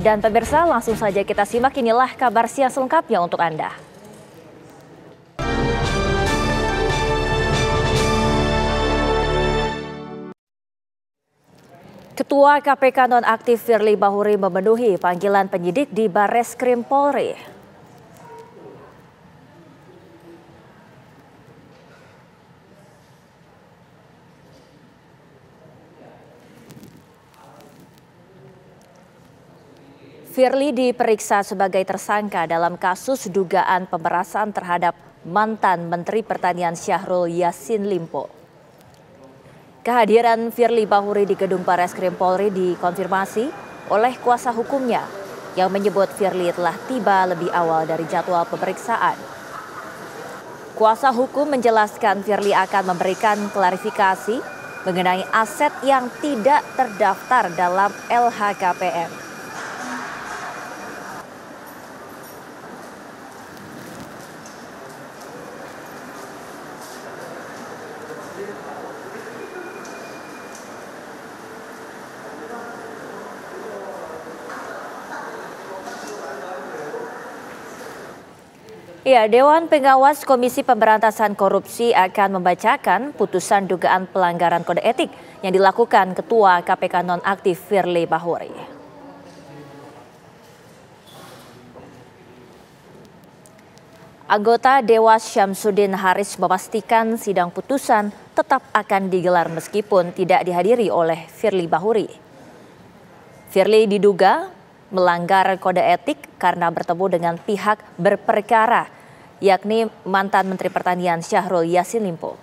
Dan pemirsa, langsung saja kita simak inilah kabar siang selengkapnya untuk Anda. Ketua KPK nonaktif Firly Bahuri memenuhi panggilan penyidik di Barreskrim Polri. Firly diperiksa sebagai tersangka dalam kasus dugaan pemerasan terhadap mantan Menteri Pertanian Syahrul Yassin Limpo. Kehadiran Firly Bahuri di gedung Barreskrim Polri dikonfirmasi oleh kuasa hukumnya yang menyebut Firly telah tiba lebih awal dari jadwal pemeriksaan. Kuasa hukum menjelaskan Firly akan memberikan klarifikasi mengenai aset yang tidak terdaftar dalam LHKPN. Ya, Dewan Pengawas Komisi Pemberantasan Korupsi akan membacakan putusan dugaan pelanggaran kode etik yang dilakukan Ketua KPK nonaktif Firly Bahuri. Anggota Dewas Syamsuddin Haris memastikan sidang putusan tetap akan digelar meskipun tidak dihadiri oleh Firly Bahuri. Firly diduga melanggar kode etik karena bertemu dengan pihak berperkara, yakni mantan Menteri Pertanian Syahrul Yassin Limpo.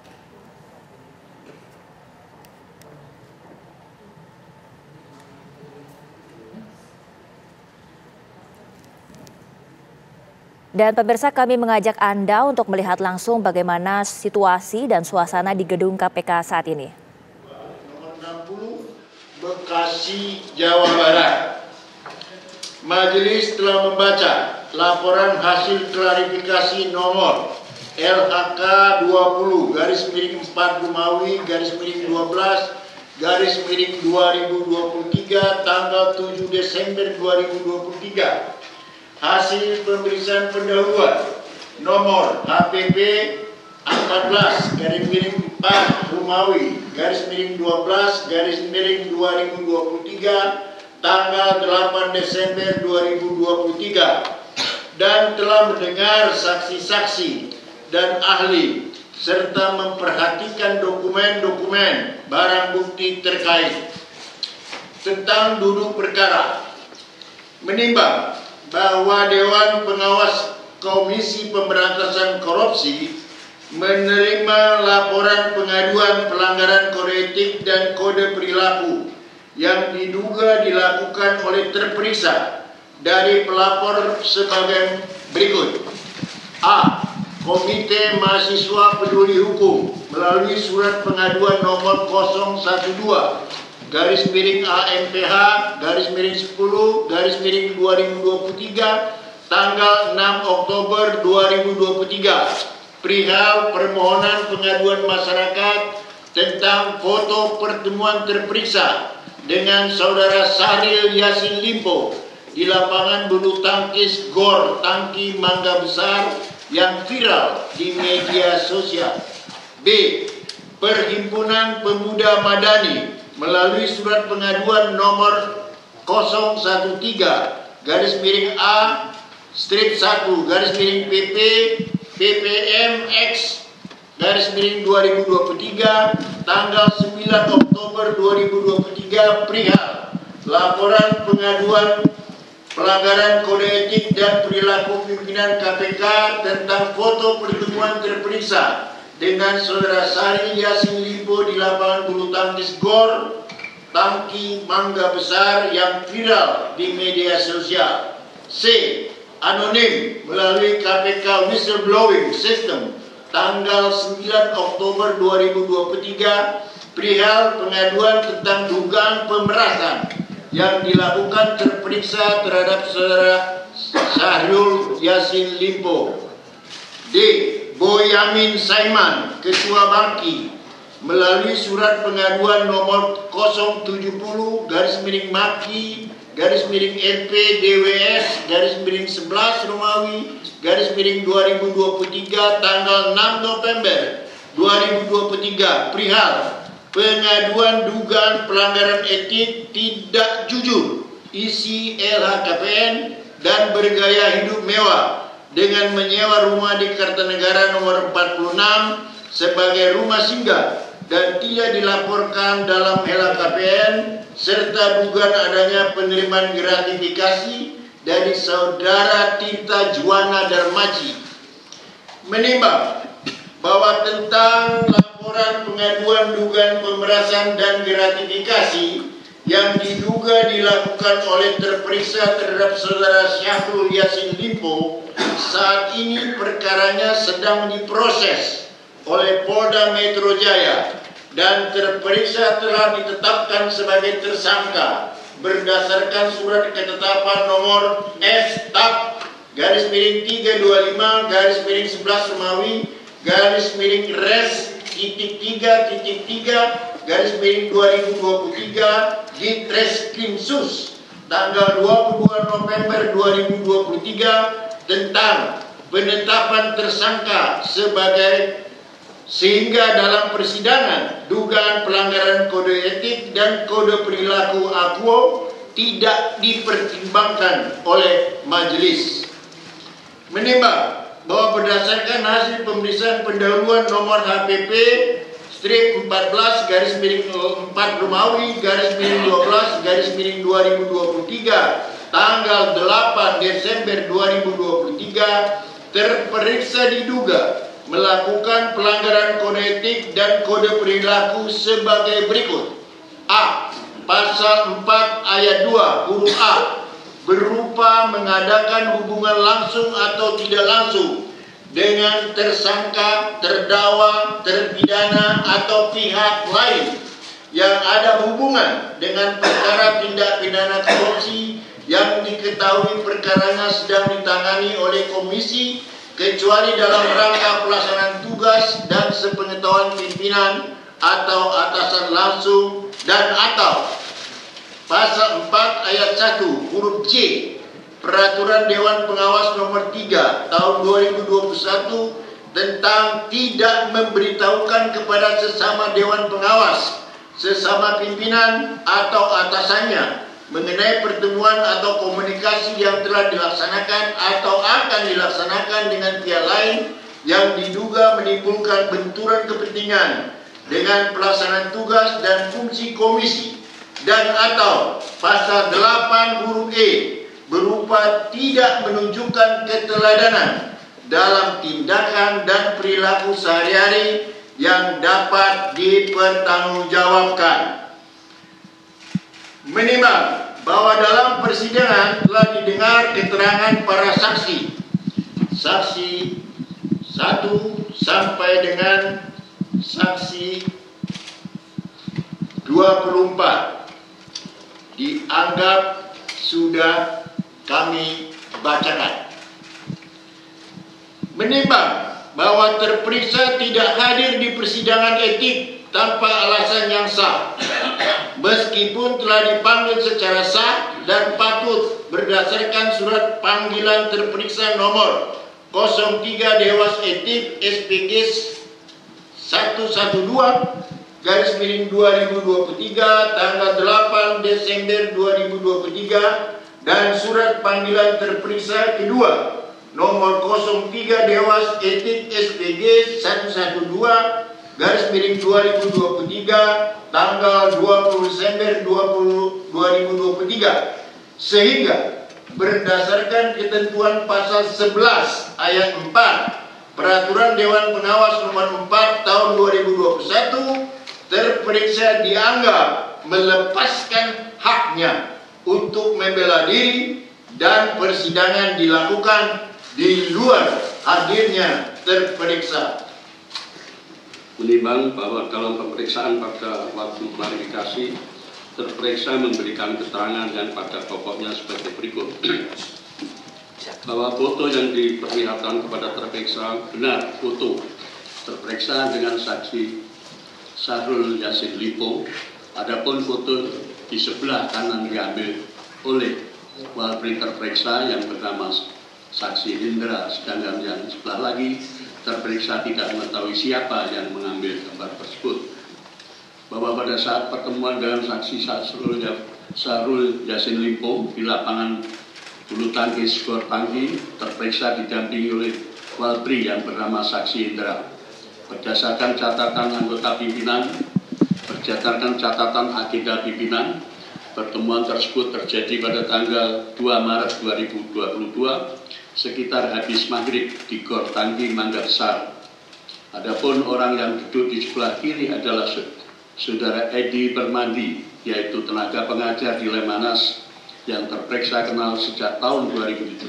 Dan pemirsa, kami mengajak Anda untuk melihat langsung bagaimana situasi dan suasana di gedung KPK saat ini. Nomor 60, Bekasi, Jawa Barat. Majelis telah membaca laporan hasil klarifikasi nomor LHK 20/4 Romawi /12 2023 tanggal 7 Desember 2023. Hasil pemeriksaan pendahuluan nomor HPP 14/4 Romawi /12 2023 tanggal 8 Desember 2023 dan telah mendengar saksi-saksi dan ahli serta memperhatikan dokumen-dokumen barang bukti terkait. Tentang duduk perkara, menimbang bahwa Dewan Pengawas Komisi Pemberantasan Korupsi menerima laporan pengaduan pelanggaran kode etik dan kode perilaku yang diduga dilakukan oleh terperiksa dari pelapor sebagai berikut. A. Komite Mahasiswa Peduli Hukum melalui surat pengaduan nomor 012-AMPH-10-2023 tanggal 6 Oktober 2023 perihal permohonan pengaduan masyarakat tentang foto pertemuan terperiksa dengan saudara Syahrul Yassin Limpo di lapangan bulu tangkis GOR Tangki Mangga Besar yang viral di media sosial. B. Perhimpunan Pemuda Madani melalui surat pengaduan nomor 013-A-1-PP PPMX /2023 tanggal 9 Oktober 2023 perihal laporan pengaduan pelanggaran kode etik dan perilaku pimpinan KPK tentang foto pertemuan terperiksa dengan saudara Syahrul Yassin Limpo di lapangan bulu tangkis GOR Tangki Mangga Besar yang viral di media sosial. C. Anonim melalui KPK Whistleblowing System tanggal 9 Oktober 2023 perihal pengaduan tentang dugaan pemerasan yang dilakukan terperiksa terhadap saudara Syahrul Yassin Limpo. D. Boyamin Saiman, Ketua Bangki, melalui surat pengaduan nomor 070-Maki LP-DWS-11 Romawi /2023 tanggal 6 November 2023 perihal pengaduan dugaan pelanggaran etik tidak jujur isi LHKPN dan bergaya hidup mewah dengan menyewa rumah di Kartanegara nomor 46 sebagai rumah singgah dan tidak dilaporkan dalam LHKPN serta dugaan adanya penerimaan gratifikasi dari saudara Tirta Juwana Darmaji. Menimbang bahwa tentang laporan pengaduan dugaan pemerasan dan gratifikasi yang diduga dilakukan oleh terperiksa terhadap saudara Syahrul Yassin Limpo, saat ini perkaranya sedang diproses oleh Polda Metro Jaya dan terperiksa telah ditetapkan sebagai tersangka berdasarkan surat ketetapan nomor S/325/11 Romawi /3/3/2023 di Treskrimsus tanggal 22 November 2023 tentang penetapan tersangka sehingga dalam persidangan dugaan pelanggaran kode etik dan kode perilaku Akuo tidak dipertimbangkan oleh majelis. Menimbang bahwa berdasarkan hasil pemeriksaan pendahuluan nomor HPP /14 /4 Romawi /12 tanggal 8 Desember 2023 terperiksa diduga melakukan pelanggaran kode etik dan kode perilaku sebagai berikut. A. Pasal 4 ayat 2 huruf A berupa mengadakan hubungan langsung atau tidak langsung dengan tersangka, terdakwa, terpidana atau pihak lain yang ada hubungan dengan perkara tindak pidana korupsi yang diketahui perkaranya sedang ditangani oleh komisi kecuali dalam rangka pelaksanaan tugas dan sepengetahuan pimpinan atau atasan langsung dan atau pasal 4 ayat 1 huruf C Peraturan Dewan Pengawas nomor 3 tahun 2021 tentang tidak memberitahukan kepada sesama Dewan Pengawas, sesama pimpinan atau atasannya mengenai pertemuan atau komunikasi yang telah dilaksanakan atau akan dilaksanakan dengan pihak lain yang diduga menimbulkan benturan kepentingan dengan pelaksanaan tugas dan fungsi komisi, dan atau pasal 8 huruf E berupa tidak menunjukkan keteladanan dalam tindakan dan perilaku sehari-hari yang dapat dipertanggungjawabkan. Menimbang bahwa dalam persidangan telah didengar keterangan para saksi 1 sampai dengan saksi 24 dianggap sudah kami bacakan. Menimbang bahwa terperiksa tidak hadir di persidangan etik tanpa alasan yang sah, meskipun telah dipanggil secara sah dan patut berdasarkan surat panggilan terperiksa nomor 03 Dewas Etik SPG 112/2023 tanggal 8 Desember 2023 dan surat panggilan terperiksa kedua nomor 03 Dewas Etik SPG 112/2023 tanggal 20 Desember 2023, sehingga berdasarkan ketentuan pasal 11 ayat 4 Peraturan Dewan Pengawas nomor 4 tahun 2021, terperiksa dianggap melepaskan haknya untuk membela diri dan persidangan dilakukan di luar hadirnya terperiksa. Menimbang bahwa dalam pemeriksaan pada waktu klarifikasi, terperiksa memberikan keterangan yang pada pokoknya sebagai berikut. Bahwa foto yang diperlihatkan kepada terperiksa benar foto terperiksa dengan saksi Syahrul Yassin Limpo. Adapun foto di sebelah kanan diambil oleh Walpri terperiksa yang bernama saksi Indra, sedangkan yang sebelah lagi terperiksa tidak mengetahui siapa yang mengambil gambar tersebut. Bahwa pada saat pertemuan dengan saksi Syahrul Yassin Limpo di lapangan bulu tangkis Gor Tangki, terperiksa didampingi oleh Walpri yang bernama saksi Indra. Berdasarkan catatan anggota pimpinan, berdasarkan catatan agenda pimpinan, pertemuan tersebut terjadi pada tanggal 2 Maret 2022 sekitar habis maghrib di Gor Tangki, Mangga Besar. Adapun orang yang duduk di sebelah kiri adalah Saudara Edi Permandi, yaitu tenaga pengajar di Lemanas yang terperiksa kenal sejak tahun 2017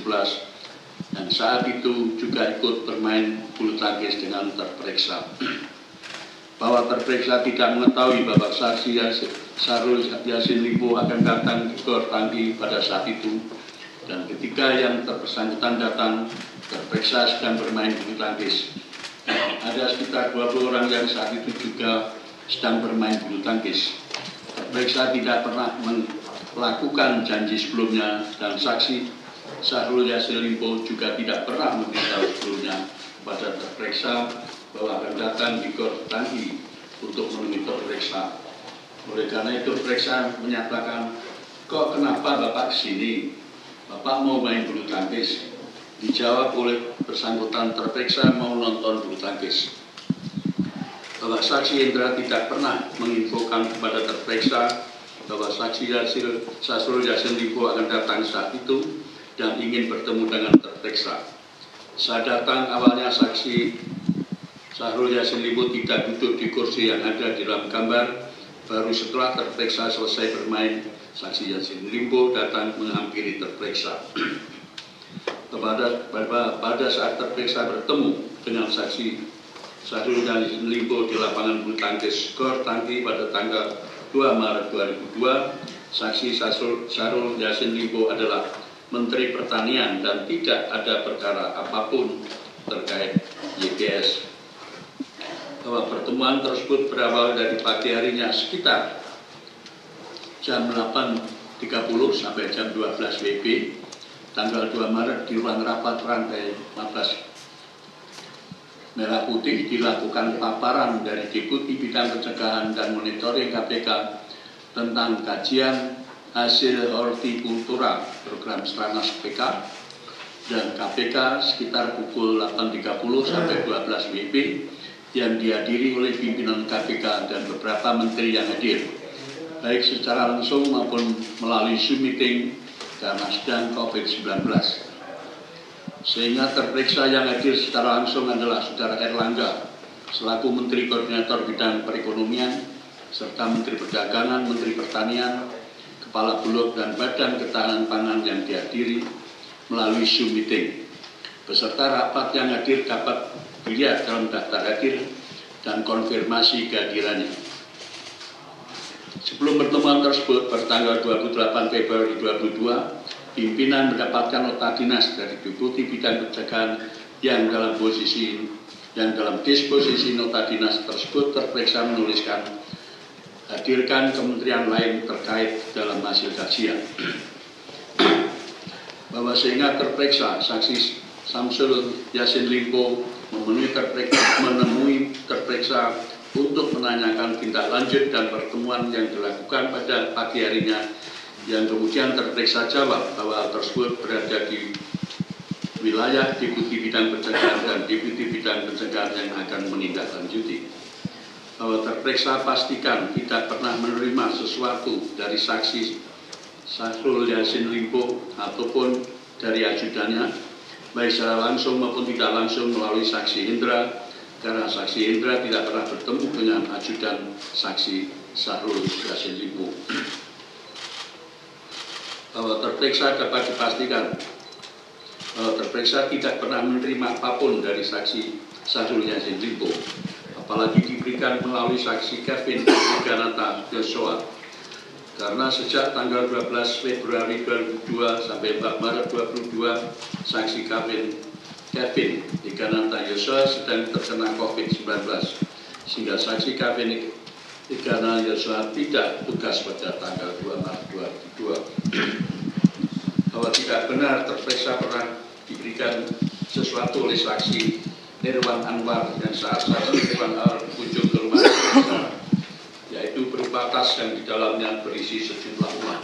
dan saat itu juga ikut bermain bulu tangkis dengan terperiksa. Bahwa terperiksa tidak mengetahui bahwa saksi Syahrul Yassin Limpo akan datang di Gor Tangki pada saat itu, dan ketika yang bersangkutan datang, terperiksa sedang bermain bulu tangkis. Ada sekitar 20 orang yang saat itu juga sedang bermain bulu tangkis. Terperiksa tidak pernah melakukan janji sebelumnya, dan saksi Syahrul Yassin Limpo juga tidak pernah memberitahu sebelumnya pada terperiksa bahwa akan datang di Gor Tangki untuk menemui terperiksa. Oleh karena itu terperiksa menyatakan, kok kenapa Bapak kesini? Bapak mau main bulu tangkis? Dijawab oleh bersangkutan terperiksa mau nonton bulu tangkis. Bahwa saksi Indra tidak pernah menginfokan kepada terperiksa bahwa saksi Syahrul Yassin Limpo akan datang saat itu dan ingin bertemu dengan terperiksa. Saat datang awalnya saksi Syahrul Yassin Limpo tidak duduk di kursi yang ada di dalam gambar. Baru setelah terperiksa selesai bermain, saksi Yassin Limpo datang menghampiri terperiksa. Pada saat terperiksa bertemu dengan saksi Syahrul Yassin Limpo di lapangan bulu tangkis Gor Tangki pada tanggal 2 Maret 2002, saksi Syahrul Yassin Limpo adalah Menteri Pertanian dan tidak ada perkara apapun terkait YPS. Bahwa pertemuan tersebut berawal dari pagi harinya sekitar jam 8.30 sampai jam 12 WIB, tanggal 2 Maret di ruang rapat rantai 15 Merah Putih dilakukan paparan dari Deputi Bidang Pencegahan dan Monitoring KPK tentang kajian hasil hortikultura program Stranas PK dan KPK sekitar pukul 8.30 sampai 12 WIB yang dihadiri oleh pimpinan KPK dan beberapa menteri yang hadir, baik secara langsung maupun melalui Zoom meeting karena sedang COVID-19. Sehingga terperiksa yang hadir secara langsung adalah Saudara Erlangga selaku Menteri Koordinator Bidang Perekonomian serta Menteri Perdagangan, Menteri Pertanian, Kepala Bulog dan Badan Ketahanan Pangan yang dihadiri melalui Zoom meeting. Beserta rapat yang hadir dapat dilihat dalam daftar hadir dan konfirmasi kehadirannya. Sebelum pertemuan tersebut bertanggal 28 Februari 2022, pimpinan mendapatkan nota dinas dari Deputi Bidang Pencegahan yang dalam disposisi nota dinas tersebut terperiksa menuliskan hadirkan kementerian lain terkait dalam hasil kajian. Bahwa sehingga terperiksa saksi Syahrul Yassin Limpo menemui terperiksa untuk menanyakan tindak lanjut dan pertemuan yang dilakukan pada pagi harinya, yang kemudian terperiksa jawab bahwa hal tersebut berada di wilayah Deputi Bidang Pencegahan dan Deputi Bidang Pencegahan yang akan menindaklanjuti. Bahwa terperiksa pastikan tidak pernah menerima sesuatu dari saksi Syahrul Yassin Limpo ataupun dari ajudannya, baik secara langsung maupun tidak langsung melalui saksi Indra, karena saksi Indra tidak pernah bertemu dengan ajudan saksi Syahrul Yassin Limpo. Bahwa terperiksa dapat dipastikan bahwa terperiksa tidak pernah menerima apapun dari saksi Syahrul Yassin Limpo, apalagi diberikan melalui saksi Kevin Wiganata Yosua. Karena sejak tanggal 12 Februari 2002 sampai 4 Maret 2022, saksi Kevin Wiganata Yosua sedang terkena COVID-19, sehingga saksi Kevin Wiganata Yosua tidak tugas pada tanggal 2 Maret 2002. bahwa tidak benar terperiksa pernah diberikan sesuatu oleh saksi Irwan Anwar dan saat saksi Irwan Anwar berkunjung ke rumah terperiksa, yaitu berupa tas yang di dalamnya berisi sejumlah uang.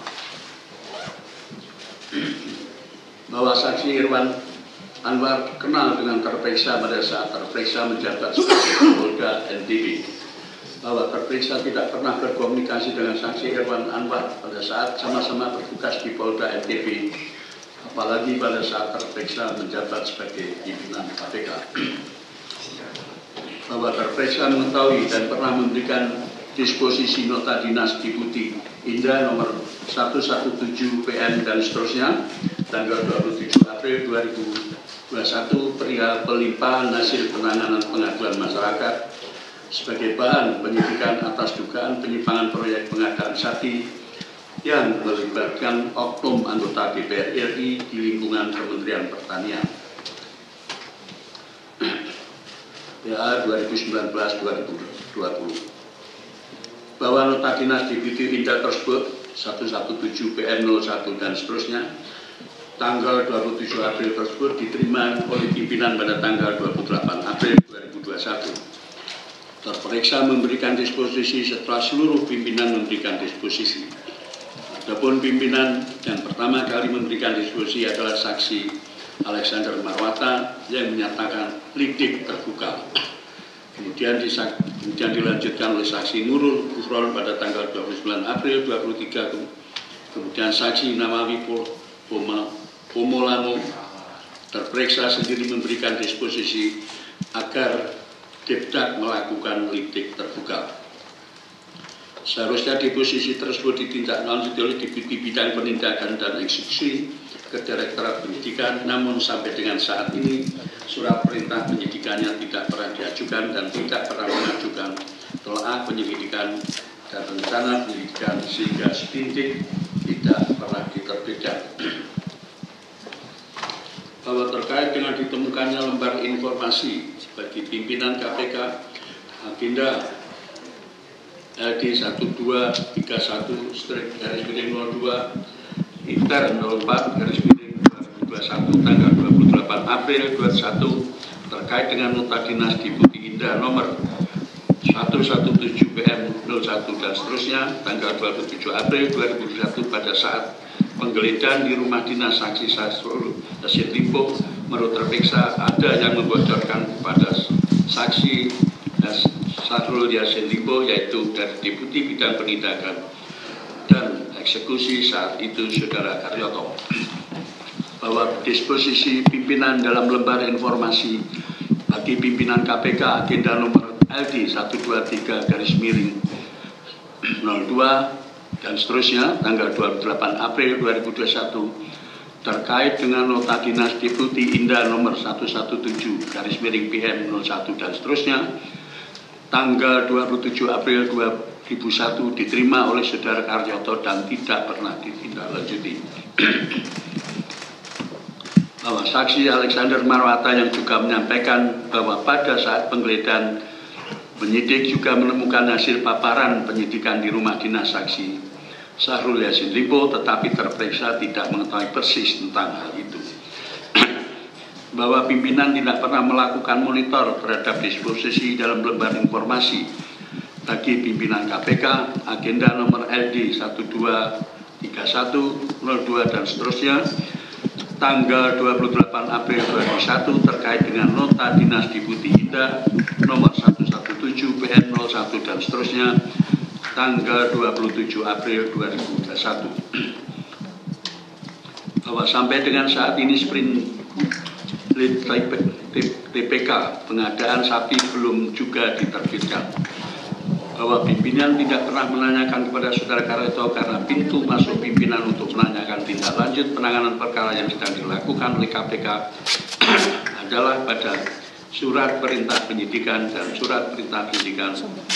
Bahwa saksi Irwan Anwar kenal dengan terperiksa pada saat terperiksa menjabat sebagai Polda NTB. Bahwa terperiksa tidak pernah berkomunikasi dengan saksi Irwan Anwar pada saat sama-sama bertugas di Polda NTB, apalagi pada saat terperiksa menjabat sebagai pimpinan KPK. Bahwa terperiksa mengetahui dan pernah memberikan disposisi nota dinas Deputi Indah nomor 117 PM dan seterusnya tanggal 27 April 2021 perihal pelimpahan hasil penanganan pengaduan masyarakat sebagai bahan penyidikan atas dugaan penyimpangan proyek pengadaan sapi yang melibatkan oknum anggota DPR RI di lingkungan Kementerian Pertanian. PA 2019-2020. Bahwa nota dinas Deputi Indah tersebut 117 PM 01 dan seterusnya tanggal 27 April tersebut diterima oleh pimpinan pada tanggal 28 April 2021. Terperiksa memberikan disposisi setelah seluruh pimpinan memberikan disposisi. Adapun pimpinan yang pertama kali memberikan disposisi adalah saksi Alexander Marwata yang menyatakan lidik terbuka. Kemudian dilanjutkan oleh saksi Nurul Gufron pada tanggal 29 April 2023. Kemudian saksi Nawawi Pomolano terperiksa sendiri memberikan disposisi agar Depdak melakukan lidik terbuka. Seharusnya disposisi tersebut ditindaklanjuti oleh Deputi Bidang Penindakan dan Eksekusi ke Direktorat Penyidikan, namun sampai dengan saat ini surat perintah penyidikannya tidak pernah diajukan dan tidak pernah mengajukan telaah penyelidikan dan rencana penyelidikan sehingga seprindik tidak pernah diterbitkan. Bahwa terkait dengan ditemukannya lembar informasi bagi pimpinan KPK agenda LD 1231/02 Inter 04/2021 tanggal 28 April 2021 terkait dengan nota dinas Deputi Indah nomor 117 PM 01 dan seterusnya tanggal 27 April 2021 pada saat penggeledahan di rumah dinas saksi Syahrul Yassin Limpo menurut terperiksa ada yang membocorkan kepada saksi Syahrul Yassin Limpo yaitu dari Deputi Bidang Penindakan dan Eksekusi saat itu Saudara Karyoto, bahwa disposisi pimpinan dalam lembar informasi bagi pimpinan KPK agenda nomor LD 123/02 dan seterusnya tanggal 28 April 2021 terkait dengan nota dinas Deputi Indah nomor 117/PM 01 dan seterusnya tanggal 27 April 2001 diterima oleh Saudara Karyoto dan tidak pernah ditindaklanjuti. Bahwa saksi Alexander Marwata yang juga menyampaikan bahwa pada saat penggeledahan penyidik juga menemukan hasil paparan penyidikan di rumah dinas saksi Syahrul Yassin Limpo, tetapi terperiksa tidak mengetahui persis tentang hal itu. Bahwa pimpinan tidak pernah melakukan monitor terhadap disposisi dalam lembar informasi bagi pimpinan KPK agenda nomor LD 1231/02 dan seterusnya tanggal 28 April 2021 terkait dengan nota dinas Deputi Indah nomor 117 PM 01 dan seterusnya tanggal 27 April 2021. Bahwa sampai dengan saat ini sprint TPK pengadaan sapi belum juga diterbitkan. Bahwa pimpinan tidak pernah menanyakan kepada Saudara Karyoto karena pintu masuk pimpinan untuk menanyakan tindak lanjut penanganan perkara yang sedang dilakukan oleh KPK adalah pada surat perintah penyidikan dan surat perintah penyidikan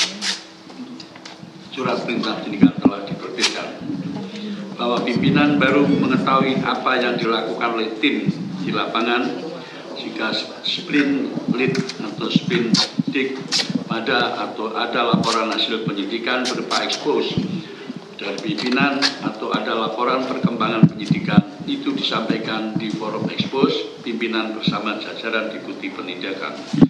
telah diterbitkan. Bahwa pimpinan baru mengetahui apa yang dilakukan oleh tim di lapangan jika sprint lead atau sprint dik pada atau ada laporan hasil penyidikan berupa ekspos dari pimpinan atau ada laporan perkembangan penyidikan itu disampaikan di forum ekspos, pimpinan bersama jajaran Deputi Penindakan.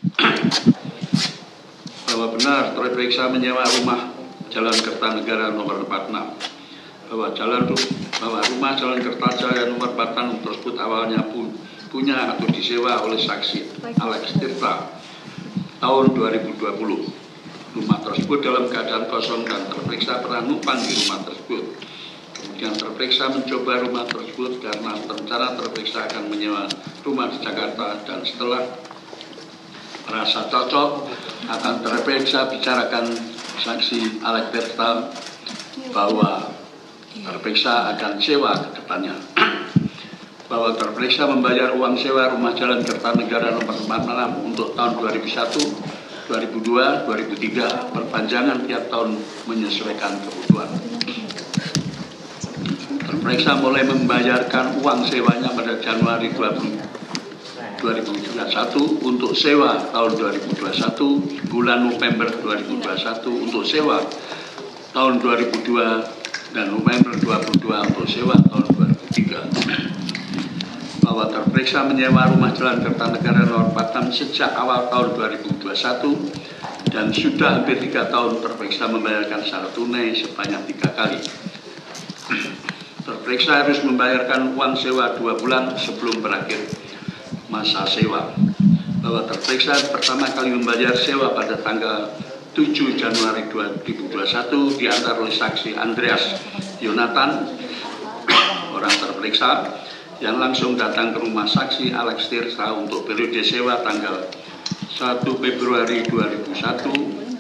Bahwa benar terperiksa menyewa rumah Jalan Kertanegara nomor 46. Bahwa rumah Jalan Kertanegara nomor 46 tersebut awalnya punya atau disewa oleh saksi Alex Tirta tahun 2020. Rumah tersebut dalam keadaan kosong dan terperiksa pernah numpang di rumah tersebut. Kemudian terperiksa mencoba rumah tersebut karena rencana terperiksa akan menyewa rumah di Jakarta, dan setelah merasa cocok akan terperiksa bicarakan saksi Alex Tirta bahwa terperiksa akan sewa ke depannya. Bahwa terperiksa membayar uang sewa rumah Jalan Kertanegara nomor 46 untuk tahun 2001, 2002, 2003, perpanjangan tiap tahun menyesuaikan kebutuhan. Terperiksa mulai membayarkan uang sewanya pada Januari 2021 untuk sewa tahun 2021, bulan November 2021 untuk sewa tahun 2002, dan November 2022 untuk sewa tahun 2003. Bahwa terperiksa menyewa rumah Jalan Kertanegara nomor 46 sejak awal tahun 2021 dan sudah hampir 3 tahun terperiksa membayarkan secara tunai sebanyak 3 kali. Terperiksa harus membayarkan uang sewa 2 bulan sebelum berakhir masa sewa. Bahwa terperiksa pertama kali membayar sewa pada tanggal 7 Januari 2021 diantar oleh saksi Andreas Yonatan, orang terperiksa, yang langsung datang ke rumah saksi Alex Tirta untuk periode sewa tanggal 1 Februari 2021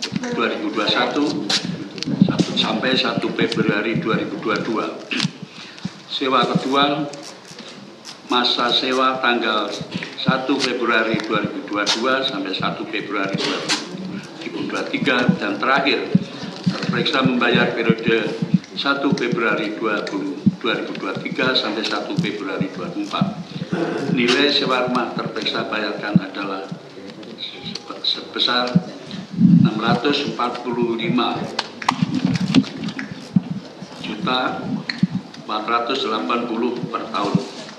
sampai 1 Februari 2022. Sewa kedua, masa sewa tanggal 1 Februari 2022 sampai 1 Februari 2023, dan terakhir terperiksa membayar periode 1 Februari 2023 sampai 1 Februari 2024. Nilai sewa rumah terperiksa bayarkan adalah sebesar 645.480.000 per tahun,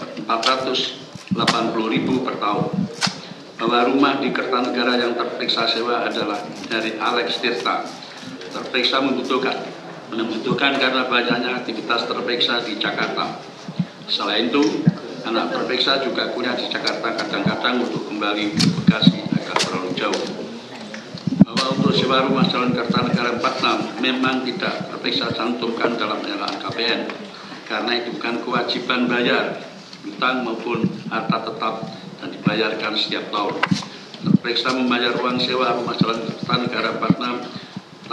480.000 per tahun. Bahwa rumah di Kertanegara yang terperiksa sewa adalah dari Alex Tirta. Terperiksa membutuhkan karena banyaknya aktivitas terperiksa di Jakarta. Selain itu, anak terperiksa juga kuliah di Jakarta, kadang-kadang untuk kembali ke Bekasi agak terlalu jauh. Bahwa untuk sewa rumah Jalan Kertanegara 46 memang tidak terperiksa cantumkan dalam LHKPN, karena itu bukan kewajiban bayar hutang maupun harta tetap dan dibayarkan setiap tahun. Terperiksa membayar uang sewa rumah Jalan Kertanegara 46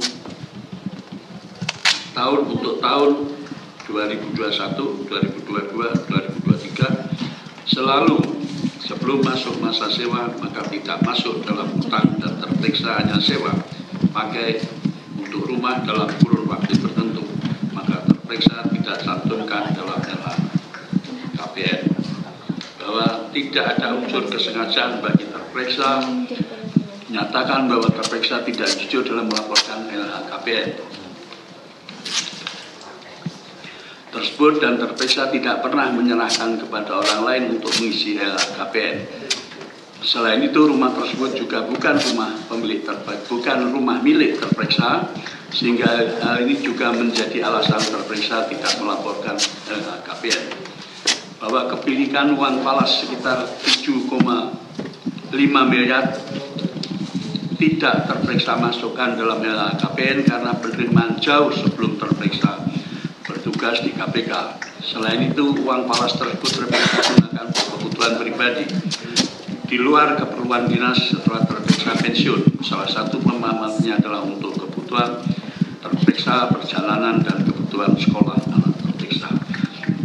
tahun untuk tahun 2021, 2022, 2023 selalu sebelum masuk masa sewa, maka tidak masuk dalam hutang dan terperiksa hanya sewa pakai untuk rumah dalam kurun waktu tertentu, maka terperiksa tidak cantumkan dalam LHKPN. Bahwa tidak ada unsur kesengajaan bagi terperiksa, menyatakan bahwa terperiksa tidak jujur dalam melaporkan LHKPN tersebut, dan terperiksa tidak pernah menyerahkan kepada orang lain untuk mengisi LHKPN. Selain itu, rumah tersebut juga bukan rumah milik terperiksa, sehingga hal ini juga menjadi alasan terperiksa tidak melaporkan LHKPN. Bahwa kepemilikan uang falas sekitar 7,5 miliar tidak terperiksa masukkan dalam LHKPN karena penerimaan jauh sebelum terperiksa bertugas di KPK. Selain itu, uang falas tersebut terperiksa menggunakan kebutuhan pribadi di luar keperluan dinas setelah terperiksa pensiun. Salah satu pemahamannya adalah untuk kebutuhan terperiksa perjalanan dan kebutuhan sekolah.